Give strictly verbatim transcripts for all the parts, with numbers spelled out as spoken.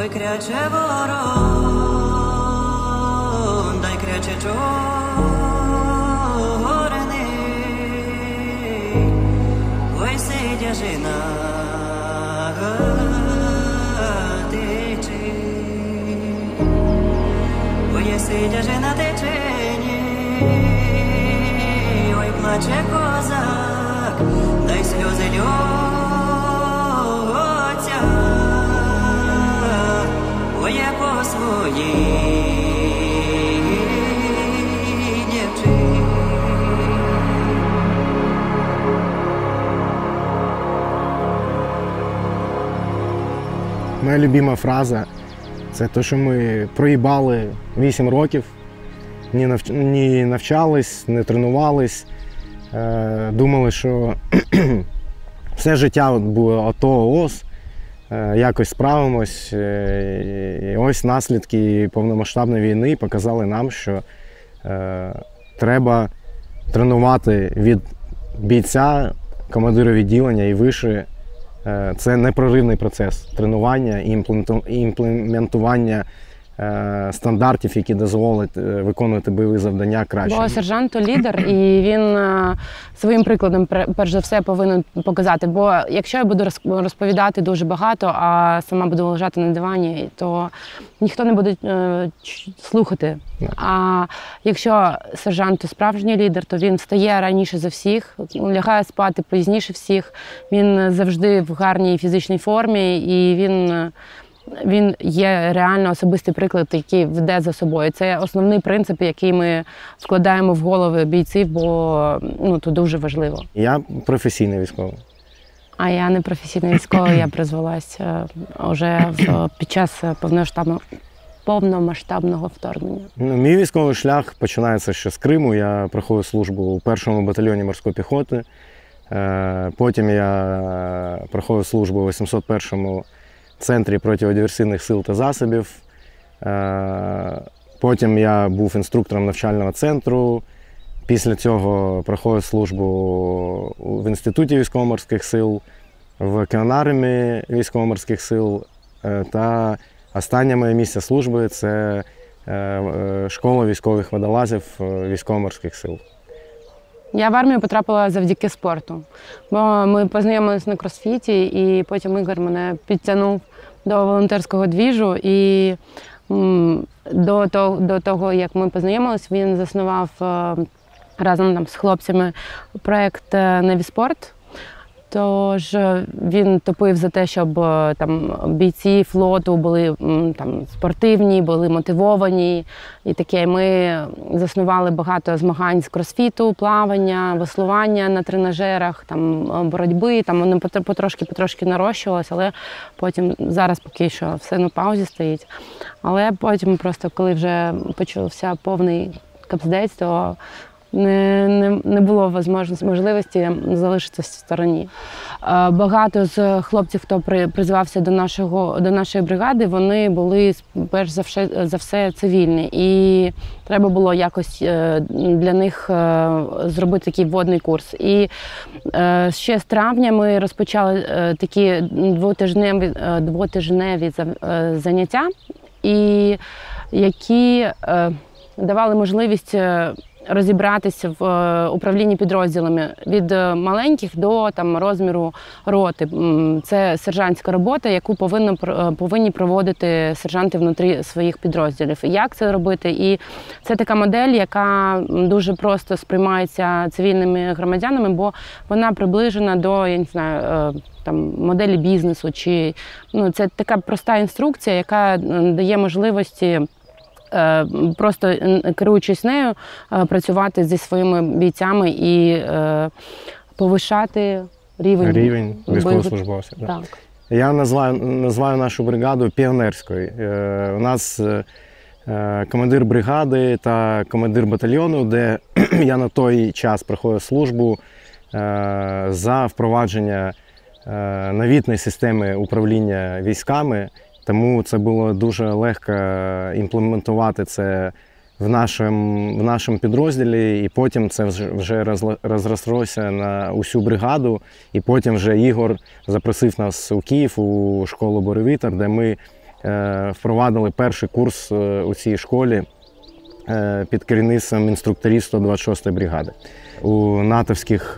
Ой, кряче ворон, дай кряче чорний, ой, сидя жина тече, ой, сидя жина течені, ой, плаче козак, дай сльози льоться, ой, я по своїй дівчині. Моя любима фраза – це те, що ми проїбали вісім років, ні, навч... ні навчались, не тренувались, е... думали, що все життя буде АТО-ООС, е... якось справимось. Е... І ось наслідки повномасштабної війни показали нам, що е... треба тренувати від бійця, командира відділення і вище. Це непроривний процес тренування і імплементування стандартів, які дозволять виконувати бойові завдання краще. Бо сержант – то лідер, і він своїм прикладом, перш за все, повинен показати. Бо якщо я буду розповідати дуже багато, а сама буду лежати на дивані, то ніхто не буде слухати. А якщо сержант – то справжній лідер, то він встає раніше за всіх, лягає спати пізніше всіх, він завжди в гарній фізичній формі, і він Він є реально особистий приклад, який веде за собою. Це основний принцип, який ми вкладаємо в голови бійців, бо ну, це дуже важливо. Я професійний військовий. А я не професійний військовий, я призвелася вже в, під час повномасштабного, повномасштабного вторгнення. Ну, мій військовий шлях починається ще з Криму. Я проходив службу у першому батальйоні морської піхоти. Потім я проходив службу у вісімсот першому центрі протидиверсійних сил та засобів. Потім я був інструктором навчального центру. Після цього проходив службу в Інституті військово-морських сил, в Кіонармії військово-морських сил. Та останнє моє місце служби – це школа військових водолазів військово-морських сил. Я в армію потрапила завдяки спорту, бо ми познайомилися на кросфіті, і потім Ігор мене підтягнув до волонтерського двіжу. І до того, до того як ми познайомилися, він заснував разом там з хлопцями проєкт «Невіспорт». Тож він топив за те, щоб там бійці флоту були там спортивні, були мотивовані і таке. Ми заснували багато змагань з кросфіту, плавання, веслування на тренажерах, там боротьби. Там вони потрошки-потрошки нарощувалися, але потім зараз поки що все на паузі стоїть. Але потім просто, коли вже почався повний капздець, то Не, не, не було можливості залишитися в стороні. Багато з хлопців, хто при, призвався до, нашого, до нашої бригади, вони були перш за все, за все цивільні. І треба було якось для них зробити такий вводний курс. І ще з травня ми розпочали такі двотижневі, двотижневі заняття, і які давали можливість розібратися в управлінні підрозділами від маленьких до там, розміру роти. Це сержантська робота, яку повинно, повинні проводити сержанти внутрі своїх підрозділів. Як це робити? І це така модель, яка дуже просто сприймається цивільними громадянами, бо вона приближена до, я не знаю, там, моделі бізнесу. Чи, ну, це така проста інструкція, яка дає можливості просто керуючись нею, працювати зі своїми бійцями і повишати рівень, рівень військовослужбовців. Так. Я називаю, називаю нашу бригаду піонерською. У нас командир бригади та командир батальйону, де я на той час проходив службу за впровадження новітної системи управління військами. Тому це було дуже легко імплементувати це в нашому, в нашому підрозділі, і потім це вже розрослося на усю бригаду. І потім вже Ігор запросив нас у Київ, у школу Боровітер, де ми впровадили перший курс у цій школі під керівництвом інструкторів сто двадцять шостої бригади. У натовських,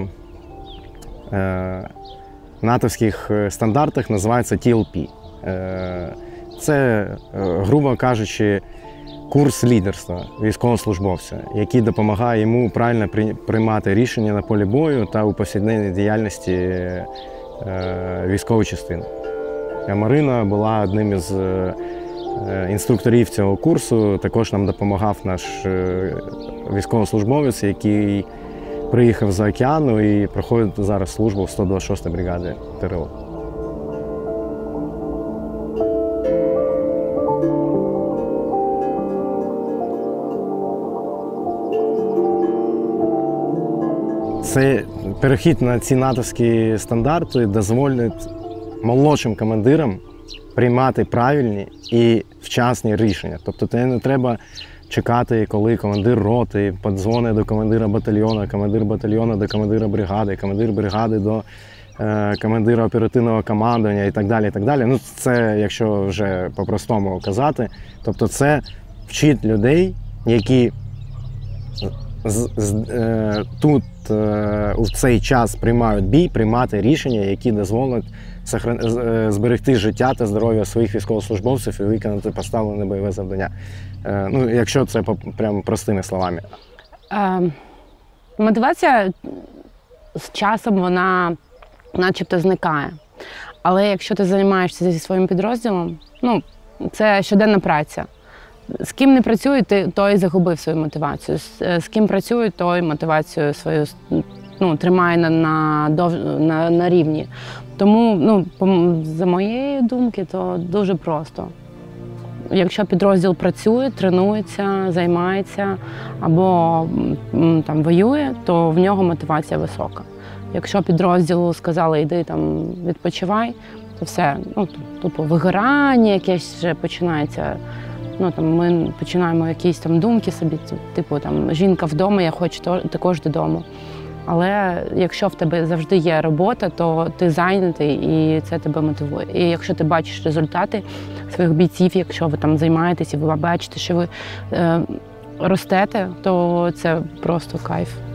натовських стандартах називається ті ел пі. Це, грубо кажучи, курс лідерства військовослужбовця, який допомагає йому правильно приймати рішення на полі бою та у повсякденній діяльності військової частини. Марина була одним із інструкторів цього курсу, також нам допомагав наш військовослужбовець, який приїхав з океану і проходить зараз службу в сто двадцять шостій бригаді ТРО. Це перехід на ці натовські стандарти дозволить молодшим командирам приймати правильні і вчасні рішення. Тобто це не треба чекати, коли командир роти подзвонить до командира батальйону, командир батальйону до командира бригади, командир бригади до е, командира оперативного командування і так далі. І так далі. Ну, це, якщо вже по-простому казати, тобто це вчить людей, які з, з, е, тут е, у цей час приймають бій, приймати рішення, які дозволять зберегти життя та здоров'я своїх військовослужбовців і виконати поставлене бойове завдання. Е, ну, якщо це прямо простими словами. Е, мотивація з часом, вона начебто зникає. Але якщо ти займаєшся зі своїм підрозділом, ну, це щоденна праця. З ким не працює, той загубив свою мотивацію. З, з ким працює, той мотивацію свою ну, тримає на, на, на, на рівні. Тому, ну, за моєї думки, то дуже просто. Якщо підрозділ працює, тренується, займається або там, воює, то в нього мотивація висока. Якщо підрозділу сказали, йди там, відпочивай, то все, ну, тупо вигорання якесь вже починається. Ну, там, ми починаємо якісь там думки собі, типу там, жінка вдома, я хочу також додому. Але якщо в тебе завжди є робота, то ти зайнятий і це тебе мотивує. І якщо ти бачиш результати своїх бійців, якщо ви там займаєтесь і ви бачите, що ви е, ростете, то це просто кайф.